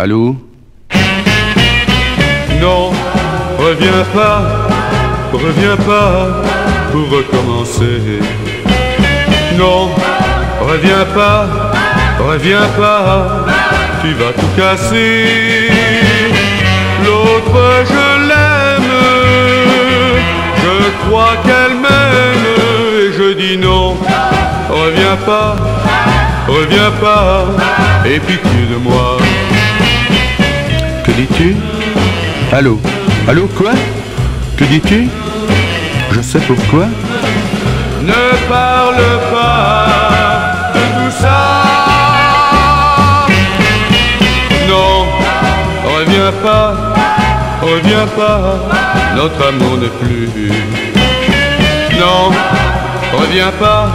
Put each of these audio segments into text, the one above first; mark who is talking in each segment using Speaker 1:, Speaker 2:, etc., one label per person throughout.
Speaker 1: Allô?
Speaker 2: Non, reviens pas pour recommencer. Non, reviens pas, tu vas tout casser. L'autre je l'aime, je crois qu'elle m'aime et je dis non, reviens pas, aie pitié de moi.
Speaker 1: Que dis-tu? Allô? Allô, quoi? Que dis-tu? Je sais pourquoi.
Speaker 2: Ne parle pas de tout ça. Non, reviens pas, notre amour n'est plus. Non, reviens pas,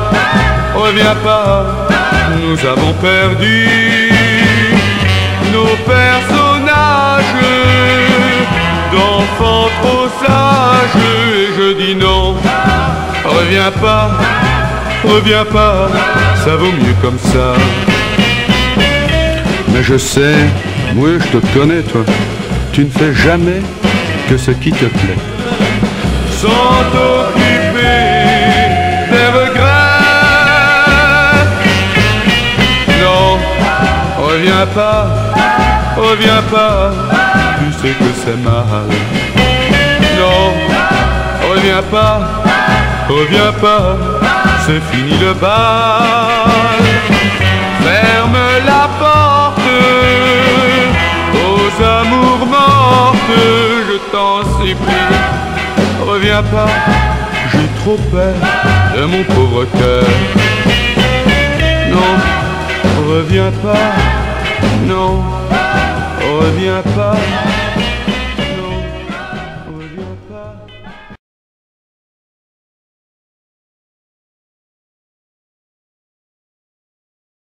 Speaker 2: nous avons perdu nos personnages d'enfants trop sages. Et je dis non, reviens pas, ça vaut mieux comme ça.
Speaker 1: Mais je sais, moi je te connais toi. Tu ne fais jamais que ce qui te plaît.
Speaker 2: Sans t'occuper des regrets. Non, reviens pas, tu sais que c'est mal. Non, reviens pas, c'est fini le bal. Ferme la porte aux amours mortes, je t'en supplie. Reviens pas, j'ai trop peur de mon pauvre cœur. Non, reviens pas, non, reviens pas.